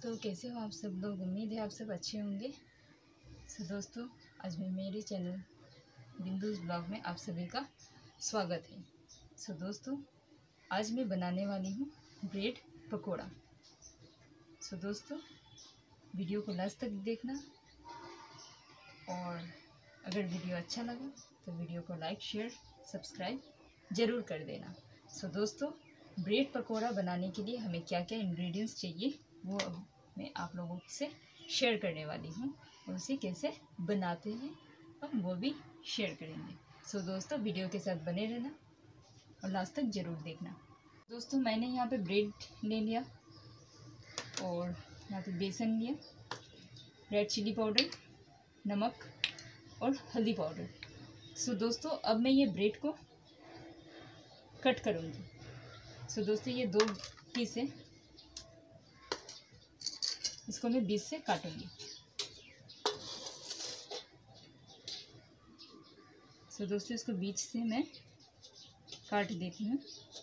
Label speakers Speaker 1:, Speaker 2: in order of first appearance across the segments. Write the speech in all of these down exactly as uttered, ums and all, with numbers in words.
Speaker 1: दोस्तों, कैसे हो आप सब लोग। उम्मीद है आप सब अच्छे होंगे। सो दोस्तों, आज मैं मेरे चैनल बिंदुस ब्लॉग में आप सभी का स्वागत है। सो दोस्तों, आज मैं बनाने वाली हूँ ब्रेड पकोड़ा। सो दोस्तों, वीडियो को लास्ट तक देखना, और अगर वीडियो अच्छा लगा तो वीडियो को लाइक शेयर सब्सक्राइब ज़रूर कर देना। सो दोस्तों, ब्रेड पकोड़ा बनाने के लिए हमें क्या क्या इंग्रेडिएंट्स चाहिए वो अब मैं आप लोगों से शेयर करने वाली हूँ, और उसे कैसे बनाते हैं हम वो भी शेयर करेंगे। सो दोस्तों, वीडियो के साथ बने रहना और लास्ट तक ज़रूर देखना। दोस्तों, मैंने यहाँ पे ब्रेड ले लिया और यहाँ पे बेसन लिया, रेड चिली पाउडर, नमक और हल्दी पाउडर। सो दोस्तों, अब मैं ये ब्रेड को कट करूँगी। सो दोस्तों, ये दो पीस है, इसको मैं बीच से काटूंगी। सो दोस्तों, इसको बीच से मैं काट देती हूँ।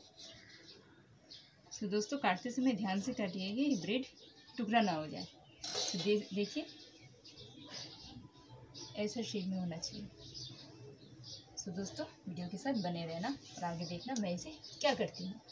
Speaker 1: सो दोस्तों, काटते समय ध्यान से काटिएगा, ये ब्रेड टुकड़ा ना हो जाए। तो दे, देखिए ऐसा शेप में होना चाहिए। सो दोस्तों, वीडियो के साथ बने रहना और आगे देखना मैं इसे क्या करती हूँ।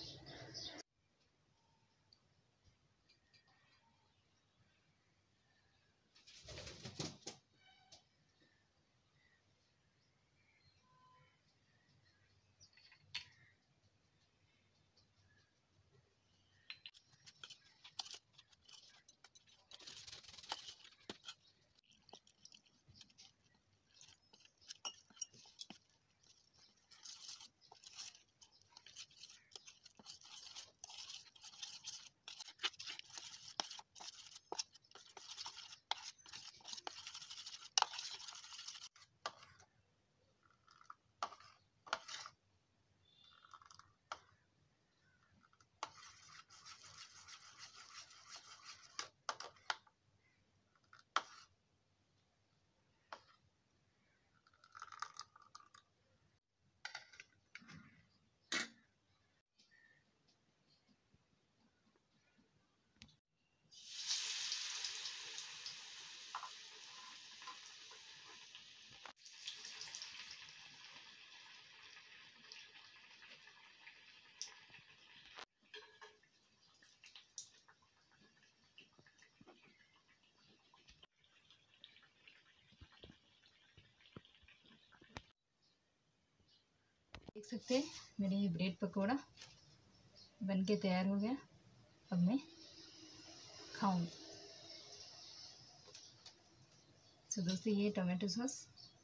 Speaker 1: देख सकते हैं मेरे ये ब्रेड पकोड़ा बन के तैयार हो गया। अब मैं खाऊंगी। सो दोस्तों, ये टोमेटो सॉस,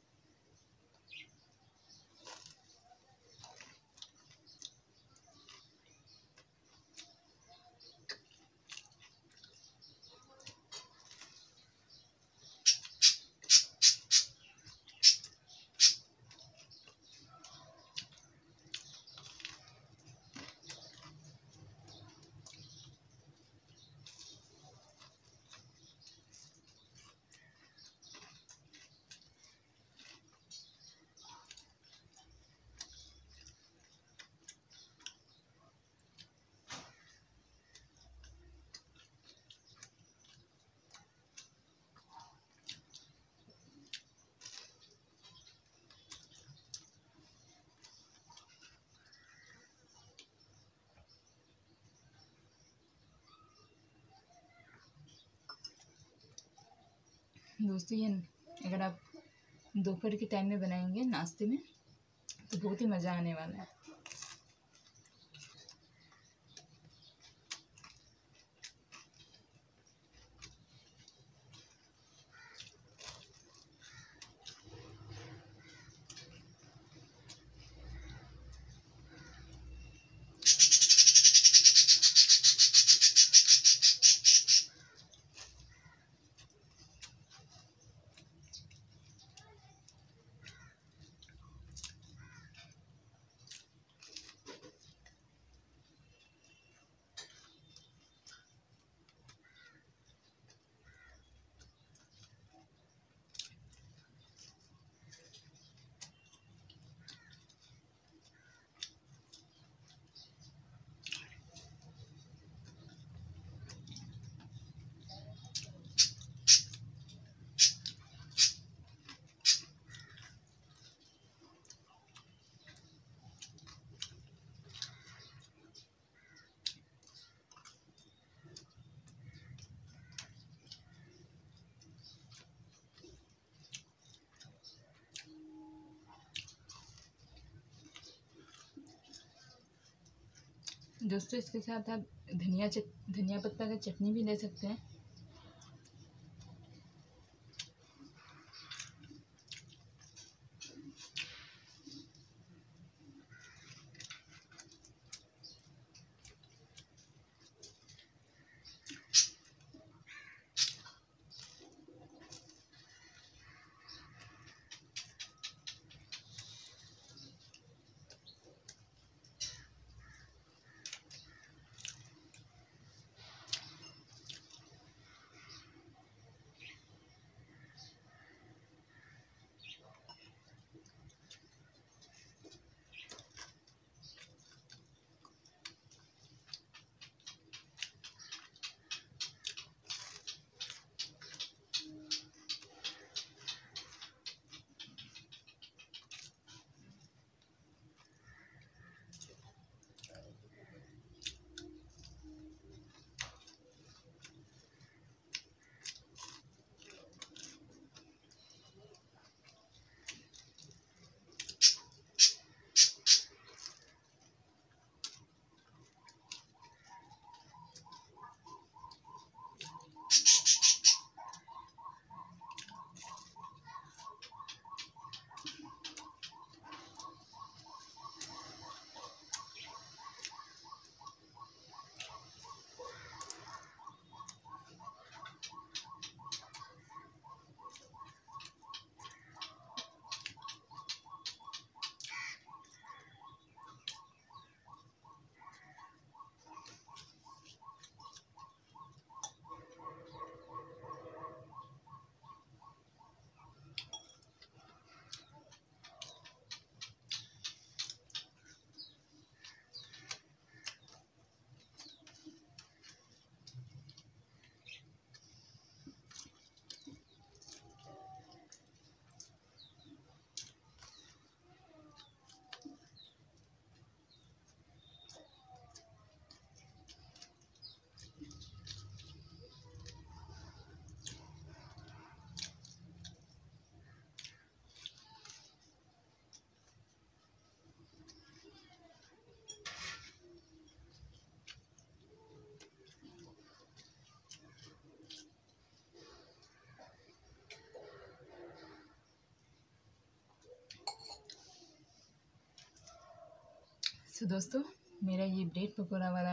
Speaker 1: दोस्तों ये अगर आप दोपहर के टाइम में बनाएंगे नाश्ते में तो बहुत ही मज़ा आने वाला है। दोस्तों इसके साथ आप धनिया चट धनिया पत्ता का चटनी भी ले सकते हैं। तो दोस्तों मेरा ये ब्रेड पकौड़ा वाला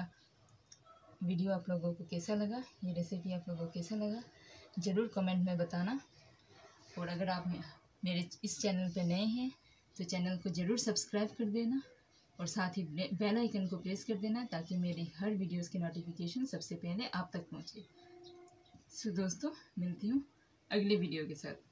Speaker 1: वीडियो आप लोगों को कैसा लगा, ये रेसिपी आप लोगों को कैसा लगा ज़रूर कमेंट में बताना। और अगर आप मेरे इस चैनल पे नए हैं तो चैनल को ज़रूर सब्सक्राइब कर देना और साथ ही बेल आइकन को प्रेस कर देना ताकि मेरी हर वीडियोस की नोटिफिकेशन सबसे पहले आप तक पहुंचे। सो दोस्तों मिलती हूँ अगले वीडियो के साथ।